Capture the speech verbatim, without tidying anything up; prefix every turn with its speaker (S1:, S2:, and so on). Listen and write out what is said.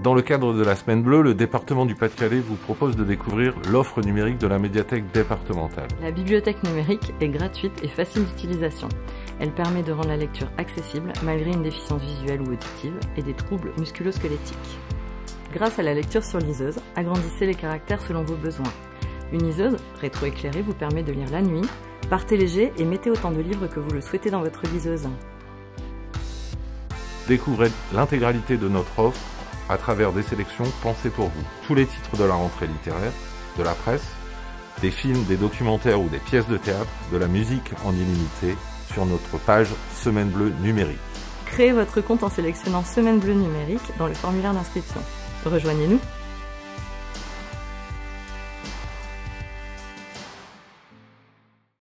S1: Dans le cadre de la Semaine Bleue, le département du Pas-de-Calais vous propose de découvrir l'offre numérique de la médiathèque départementale.
S2: La bibliothèque numérique est gratuite et facile d'utilisation. Elle permet de rendre la lecture accessible malgré une déficience visuelle ou auditive et des troubles musculo-squelettiques. Grâce à la lecture sur liseuse, agrandissez les caractères selon vos besoins. Une liseuse rétroéclairée vous permet de lire la nuit. Partez léger et mettez autant de livres que vous le souhaitez dans votre liseuse.
S1: Découvrez l'intégralité de notre offre à travers des sélections pensées pour vous. Tous les titres de la rentrée littéraire, de la presse, des films, des documentaires ou des pièces de théâtre, de la musique en illimité sur notre page Semaine Bleue numérique.
S2: Créez votre compte en sélectionnant Semaine Bleue numérique dans le formulaire d'inscription. Rejoignez-nous!